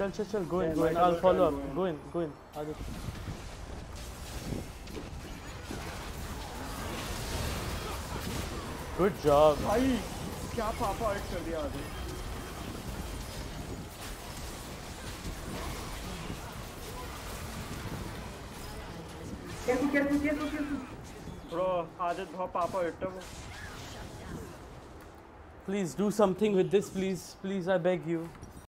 चल go in, I'll follow up. Go in Adit. Good job भाई क्या पापा अल्ट कर दिया आगे Careful. ब्रो आदित बहुत पापा अल्ट है please do something with this please I beg you